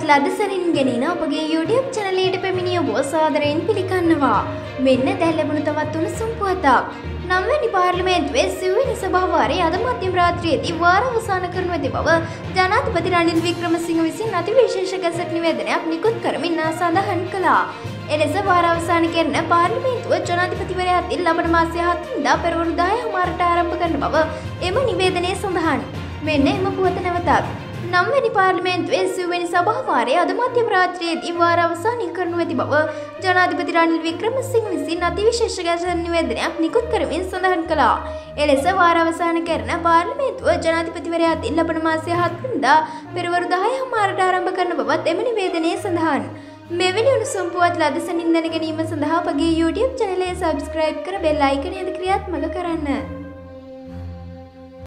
පුවත් ලදසරින් ගෙනින අපගේ YouTube චැනලයට පැමිණිය ඔබ සාදරයෙන් පිළිගන්නවා. මෙන්න දැන් ලැබුණු තවත් උණුසුම් පුවතක්. 9 වෙනි පාර්ලිමේන්තුවේ 9 වෙනි සභාවාරයේ අද මධ්‍යම රාත්‍රියේදී වාර අවසන් කරනු ඇති බව ජනාධිපති රනිල් වික්‍රමසිංහ විසින් අතිවිශේෂ ගැසට් නිවේදනයක් නිකුත් කරමින් සඳහන් කළා. එලෙස වාර අවසන් කරන පාර්ලිමේන්තුව ජනාධිපතිවරයා අතින් ලබන මාසයේ 7 වෙනිදා පෙරවරු 10:00ට ආරම්භ කරන බව එම නිවේදනයේ සඳහන්. මෙන්න එම පුවත නැවතත්. 9 වෙනි පාර්ලිමේන්තුවේ 9 වෙනි සභාවාරයේ අද මධ්‍යම රාත්‍රියේදී වාර අවසන් කරනු ඇති බව ජනාධිපති රනිල් වික්‍රමසිංහ විසින් අතිවිශේෂ ගැසට් නිවේදනයක් නිකුත් කරමින් සඳහන් කළා. එලෙස වාර අවසන් කරන පාර්ලිමේන්තුව ජනාධිපතිවරයා අතින් ලබන මාසයේ 7 වෙනිදා පෙරවරු 10:00ට ආරම්භ කරන බවත් එම නිවේදනයේ සඳහන්. මෙවැනි උණුසුම් පුවත් ලදසනින් දැන ගැනීම සඳහා අපගේ YouTube චැනලය සබ්ස්ක්‍රයිබ් කර බෙල් අයිකනය ක්‍රියාත්මක කරන්න.